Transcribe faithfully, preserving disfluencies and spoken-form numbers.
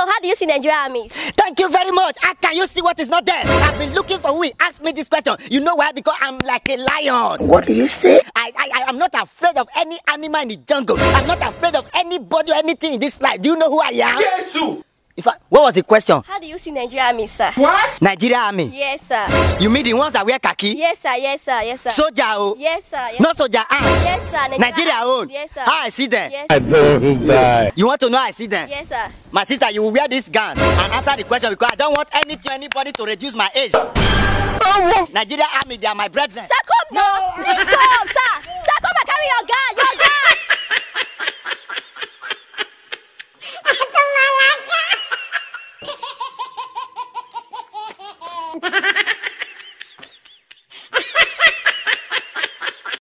So how do you see Nigeria army? Thank you very much. How can you see what is not there? I've been looking for who asked me this question. You know why? Because I'm like a lion. What do you say? I, I, I am not afraid of any animal in the jungle. I'm not afraid of anybody or anything in this life. Do you know who I am? Jesus! If I, what was the question? How do you see Nigeria army, sir? What? Nigeria army? Yes, sir. You mean the ones that wear khaki? Yes, sir. Yes, sir. Yes, sir. Soldier, oh? Yes, sir. Yes, Not soldier, ah? yes, sir. Nigeria own? Yes, sir. How I see them? Yes, I don't die. You want to know how I see them? yes, sir. My sister, you will wear this gown and answer the question because I don't want anything, anybody to reduce my age. Oh, Nigeria army, they are my brethren. Sir, come now. Please come, sir. Sir, come and carry your gun.